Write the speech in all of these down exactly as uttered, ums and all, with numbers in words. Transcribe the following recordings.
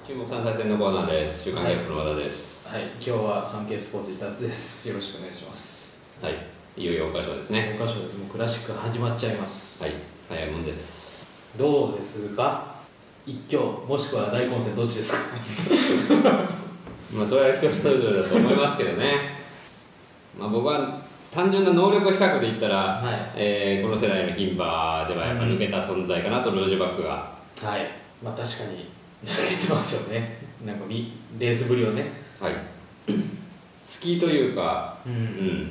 注目さん対戦のコーナーです。週刊ギャップの和田です。 はい、今日はサンケイスポーツ伊達です。よろしくお願いします。 はい、いよいよ桜花賞ですね。 桜花賞です。もうクラシック始まっちゃいます。 はい、早いもんです。 どうですか？一強もしくは大混戦どっちですか？ まあそれは人それぞれだと思いますけどね。まあ僕は単純な能力比較で言ったら、はい、えー、この世代の牝馬ではやっぱ抜けた存在かなと、うん、ロージュバックが。 はい、まあ確かに抜けてますよね。なんかレースぶりをね。 はい。好きというか、うん、うん、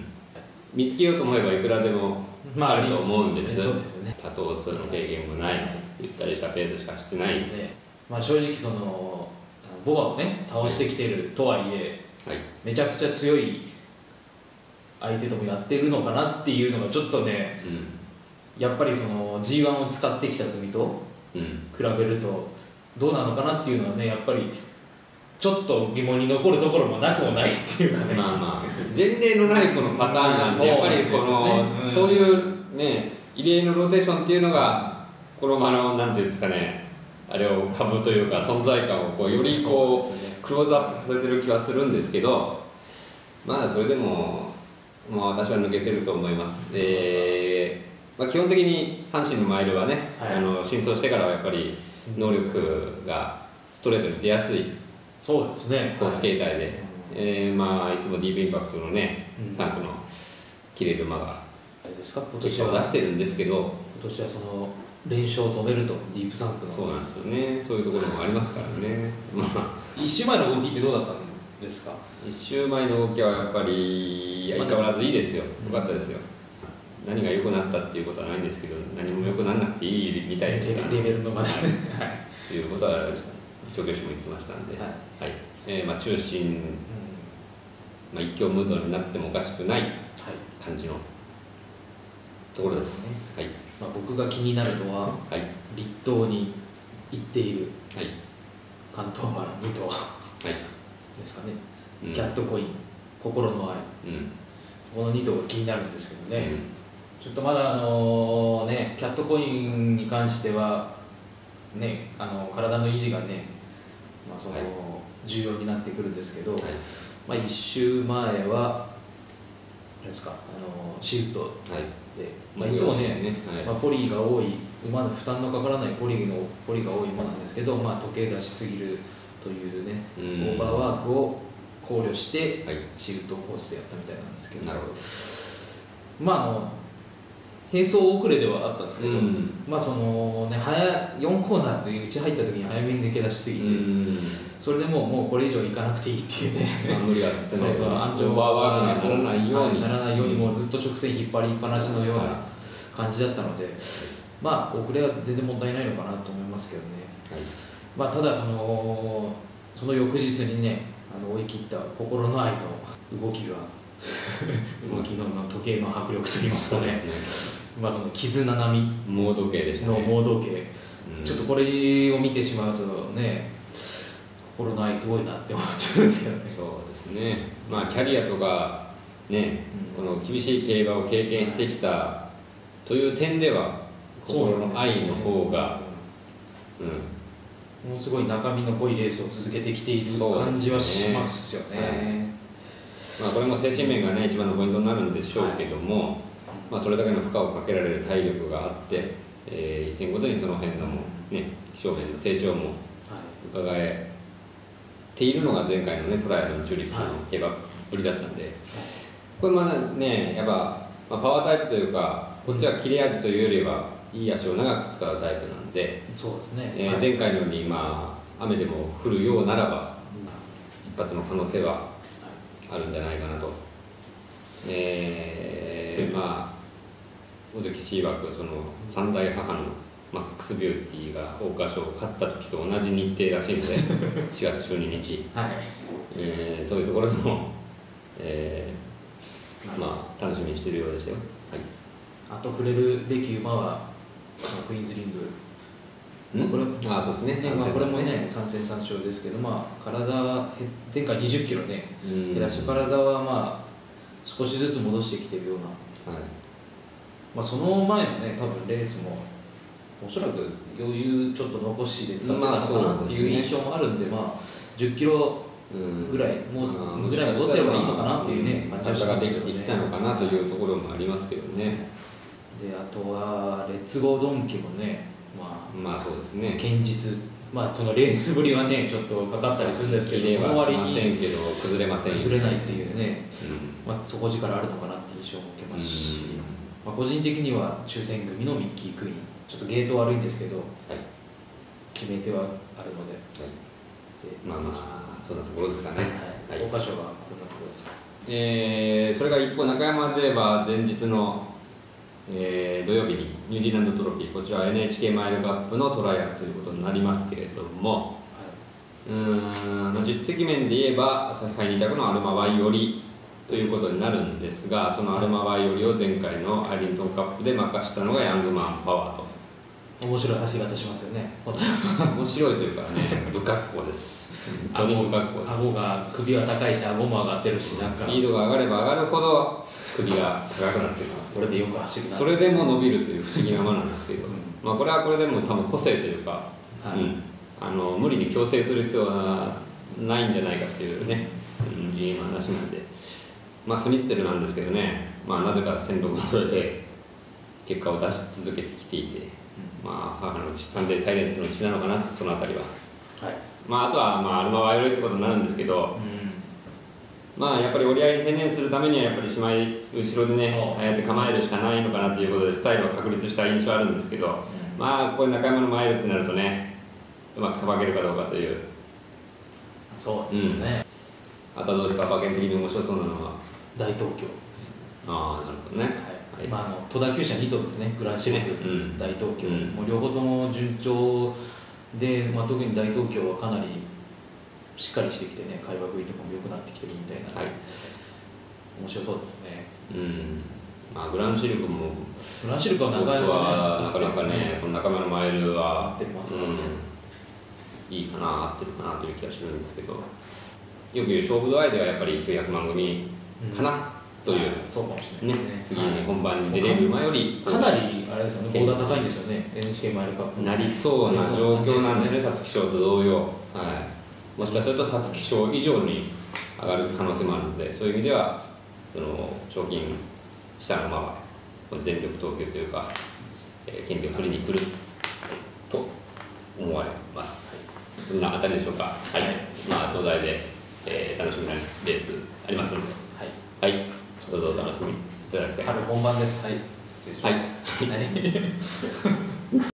見つけようと思えばいくらでもあると思うんです。 そうですよね。 多頭数の経験もない、はい、ゆったりしたペースしかしてない。 ね、まあ正直そのボバをね倒してきているとはいえ、はい、めちゃくちゃ強い相手ともやってるのかなっていうのがちょっとね、うん、やっぱりその ジーワン を使ってきた組と比べるとどうなのかなっていうのはね、やっぱりちょっと疑問に残るところもなくもないっていうかね。 まあまあ前例のないこのパターンなんで、やっぱりこの、うん、そういうね異例のローテーションっていうのがこのあのなんていうんですかね、あれを株というか存在感をこうよりこう、ね、クローズアップさせてる気はするんですけど、まあそれでもまあ私は抜けてると思います。で、まあ、基本的に阪神のマイルはね、はい、あの進走してからはやっぱり能力がストレートに出やすいそうですねコース形態で、はい、えー、まあいつもディープインパクトのね、うん、さん区の切れる馬がですか今年は出してるんですけど、 今年はその連勝を止めるとディープサンクのそうなんですよね。そういうところもありますからね。まあ一周前の動きってどうだったんですか？ 一周前の動きはやっぱり相変わらずいいですよ。良かったですよ。何が良くなったっていうことはないんですけど、何も良くならなくていいみたいですから、 レベルの馬ですね。はい。 ということは調教師も言ってましたんで、はい、はい、えー、まあ中心、うん、まあ一強ムードになってもおかしくない感じのところです。はい。 まあ僕が気になるのは、はい、立東に行っている、はい、関東馬のに頭、はい、ですかね。うん、キャットコイン、心の愛、うん、このに頭が気になるんですけどね。うん、ちょっとまだあのね、キャットコインに関してはね、あの体の維持がね、まあその、はい、重要になってくるんですけど、はい、まあ一周前はあれですか、あのシフトで、はい、まあいつもね、ね、はい、まあ、ポリーが多い馬の負担のかからないポリーのポリーが多い馬なんですけど、まあ時計出しすぎるというね、オーバーワークを考慮して、はい、シフトコースでやったみたいなんですけど、なるほど。まああの並走遅れではあったんですけど、うん、まあそのね、早よんコーナーで内入った時に早めに抜け出しすぎて、うん、それでもうもうこれ以上いかなくていいっていうね、まあ、無理があってね、そうそう、安城はならないようにならないようにもうずっと直線引っ張りっぱなしのような感じだったので、まあ遅れは全然問題ないのかなと思いますけどね。はい、まあただそのその翌日にね、あの追い切った心の愛の動きが動きの時計の迫力といいますかね、まあその絆並み盲時計でしたね、 ね、 盲時計、うん、ちょっとこれを見てしまうとね、心の愛すごいなって思っちゃうんですけどね。 そうですね、まあキャリアとかね、うん、この厳しい競馬を経験してきたという点では心の愛の方が、うん、 ものすごい中身の濃いレースを続けてきている感じはしますよね。 まあこれも精神面がね一番のポイントになるんでしょうけども、はい、まあそれだけの負荷をかけられる体力があって、えー、一戦ごとにその辺のもね気象面の成長も伺えているのが前回のねトライアルのチューリップの競馬ぶりだったんで、これまだねやっぱ、まあ、パワータイプというかこっちは切れ味というよりはいい足を長く使うタイプなんで、 そうですね、 えー、前回のようにまあ雨でも降るようならば一発の可能性はあるんじゃないかなと。えー、まあ尾関氏曰くその三代母のマックスビューティーが桜花賞を勝った時と同じ日程らしいのでしがつじゅうににち、はい、えー、そういうところでも、えー、まあ楽しみにしているようでしたよ。はい、 あと触れるべき馬はクイーンズリング、まあ、これあそうですね、 まあ、これもねさん戦さん勝ですけど、まあ、体前回にじゅっキロね減らして体はまあ少しずつ戻してきているような、はい、まあ、その前のね多分レースもおそらく余裕ちょっと残しで使ってたのかなっていう印象もあるんで、まあじゅっキロぐらい、もうぐらい戻ってればいいのかなっていうね感じができてきたのかなというところもありますけどね。 であとはレッツゴードンキもね、まあ、まあそうですね、 堅実、まあそのレースぶりはねちょっとかかったりするんですけど、 その割に崩れません、 崩れないっていうね、うん、まあ底力あるのかなっていう印象も受けますし、まあ、個人的には抽選組のミッキー・クイーン、ちょっとゲート悪いんですけど、はい、決め手はあるので、はい、 でまあまあそんなところですかね。 はい、桜花賞はこんなところですか。 えー、それが一方中山では前日の、えー、土曜日にニュージーランドトロフィー、こちらは エヌエイチケー マイルカップのトライアルということになりますけれども、はい、うーん実績面で言えば朝日杯に着のアルマバイオリということになるんですが、そのアルマバイオリを前回のアイリントンカップで任したのがヤングマンパワーと。 面白い走り方しますよね。 面白いというかね、不格好です。 顎が、首は高いし、顎も上がってるし、なんかスピードが上がれば上がるほど首が高くなってる。 これでよく走るな。 それでも伸びるという不思議なものなんですけど、うん、まあこれはこれでも多分個性というか、はい、うん、あの無理に強制する必要はないんじゃないかっていうね、ジーエムの話なんで、まあスニッツェルなんですけどね、まあなぜかせんろくキロで結果を出し続けてきていて、うん、まあ母のサンデーサイレンスの血なのかな、そのあたりは。はい、まあ、あとは、まあ、アルマバイオリってことになるんですけど、うん、まあやっぱり折り合いに専念するためにはやっぱりしまい後ろでね、ああやって構えるしかないのかなということでスタイルは確立した印象あるんですけど、うん、まあここで中山のマイルってなるとね、うまくさばけるかどうかという。 そうですよね、 うん、あとはどうですか、馬券的に面白そうなのは大東京です。 ああ、なるほどね、 はいはい、まあ、あの戸田厩舎に頭ですね、グランシレフ、うん、大東京、うん、もう両方とも順調で、まあ、特に大東京はかなりしっかりしてきてね、会話食いとかも良くなってきてるみたいな、はい、面白そうですよね。 うん、まあ、グランシルクもグランシルクは長いのはなかなかね、この仲間のマイルは合ってますからね、 うん、いいかな、合ってるかなという気がするんですけど、よく言う勝負度合いではやっぱりきゅうひゃくまん組かな、うん、という、 そうかもしれないですね。 次に本番に出れる馬よりかなりあれですよね、高座高いんですよね、エヌエイチケー マイルカップなりそうな状況なんでね、皐月賞と同様、はい、もしかすると皐月賞以上に上がる可能性もあるので、そういう意味ではその賞金下のまま全力投球というか、えー、権利を取りに来ると思われます。そんなあたりでしょうか。はい、まあ東大で、えー、楽しみなレースありますので、はい、はい、どうぞお楽しみいただきたい。 春本番です。はい、失礼します。 はい。